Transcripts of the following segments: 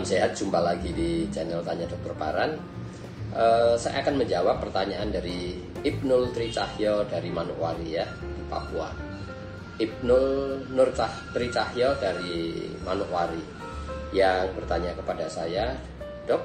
sehat, jumpa lagi di channel Tanya Dokter Paran. Saya akan menjawab pertanyaan dari Ibnul Tricahyo dari Manokwari ya, di Papua. Ibnul Nur Tricahyo dari Manokwari yang bertanya kepada saya, Dok,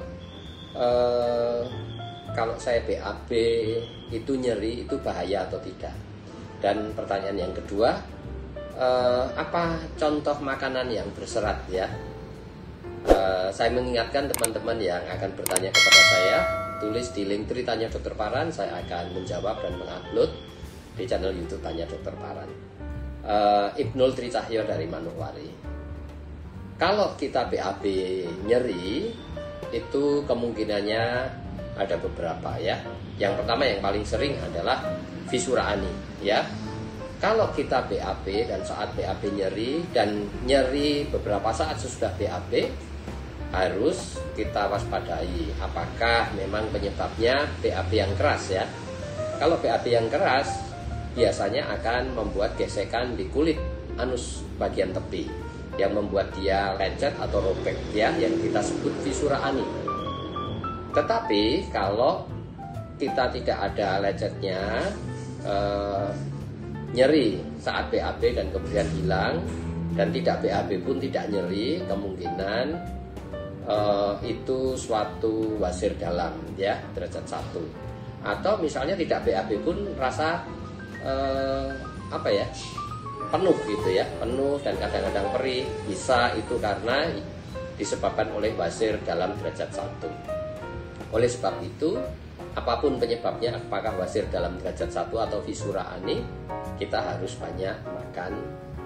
kalau saya BAB itu nyeri itu bahaya atau tidak? Dan pertanyaan yang kedua, apa contoh makanan yang berserat ya? Saya mengingatkan teman-teman yang akan bertanya kepada saya, tulis di link Tanya Dokter Paran, saya akan menjawab dan mengupload di channel YouTube Tanya Dokter Paran. Ibnul Tricahyo dari Manokwari. Kalau kita BAB nyeri, itu kemungkinannya ada beberapa ya. Yang pertama yang paling sering adalah fisura ani ya. Kalau kita BAB dan saat BAB nyeri dan nyeri beberapa saat sesudah BAB, harus kita waspadai apakah memang penyebabnya BAB yang keras ya. Kalau BAB yang keras biasanya akan membuat gesekan di kulit anus bagian tepi yang membuat dia lecet atau robek ya, yang kita sebut fisura ani. Tetapi kalau kita tidak ada lecetnya, nyeri saat BAB dan kemudian hilang, dan tidak BAB pun tidak nyeri, kemungkinan itu suatu wasir dalam ya, derajat 1. Atau misalnya tidak BAB pun rasa penuh gitu ya, penuh dan kadang-kadang perih, bisa itu karena disebabkan oleh wasir dalam derajat 1. Oleh sebab itu, apapun penyebabnya, apakah wasir dalam derajat 1 atau fisura ani, kita harus banyak makan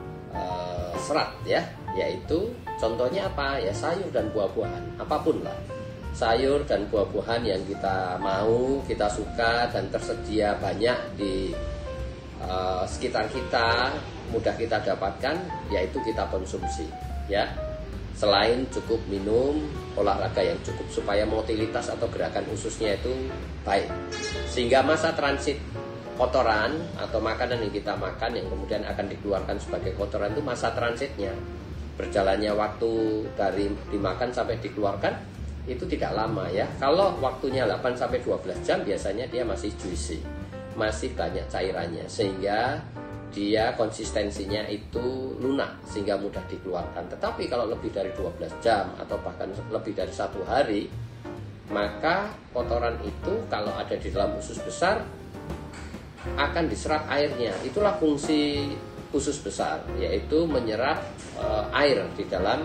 serat ya, yaitu contohnya apa ya, sayur dan buah-buahan, apapun lah, sayur dan buah-buahan yang kita mau, kita suka dan tersedia banyak di sekitar kita, mudah kita dapatkan, yaitu kita konsumsi ya. Selain cukup minum, olahraga yang cukup supaya motilitas atau gerakan ususnya itu baik, sehingga masa transit kotoran atau makanan yang kita makan yang kemudian akan dikeluarkan sebagai kotoran itu masa transitnya, berjalannya waktu dari dimakan sampai dikeluarkan itu tidak lama ya. Kalau waktunya 8 sampai 12 jam biasanya dia masih juicy, masih banyak cairannya, sehingga dia konsistensinya itu lunak sehingga mudah dikeluarkan. Tetapi kalau lebih dari 12 jam atau bahkan lebih dari 1 hari, maka kotoran itu kalau ada di dalam usus besar akan diserap airnya. Itulah fungsi usus besar, yaitu menyerap air di dalam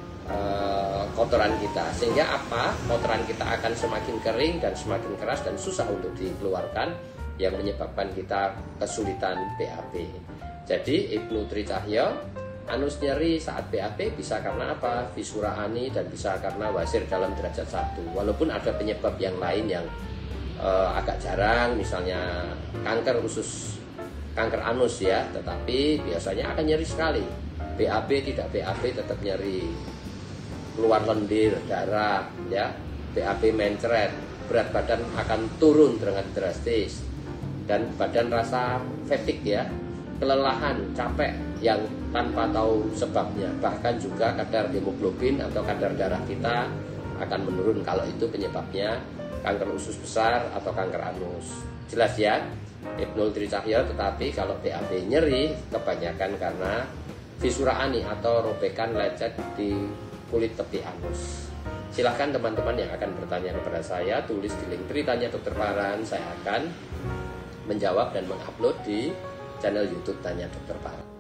kotoran kita, sehingga apa, kotoran kita akan semakin kering dan semakin keras dan susah untuk dikeluarkan, yang menyebabkan kita kesulitan BAB. Jadi Ibnu Tricahyo, anus nyeri saat BAB bisa karena apa? Fisura ani, dan bisa karena wasir dalam derajat 1. Walaupun ada penyebab yang lain yang agak jarang, misalnya kanker usus, kanker anus ya, tetapi biasanya akan nyeri sekali. BAB tidak BAB tetap nyeri, keluar lendir, darah ya, BAB mencret, berat badan akan turun dengan drastis, dan badan rasa fatigue ya, kelelahan, capek yang tanpa tahu sebabnya. Bahkan juga kadar hemoglobin atau kadar darah kita akan menurun kalau itu penyebabnya kanker usus besar atau kanker anus. Jelas ya, Ibnul Tricahyo. Tetapi kalau BAB nyeri kebanyakan karena fisura ani atau robekan lecet di kulit tepi anus. Silahkan teman-teman yang akan bertanya kepada saya, tulis di link Tanya Dokter Paran, saya akan menjawab dan mengupload di channel YouTube Tanya Dokter Paran.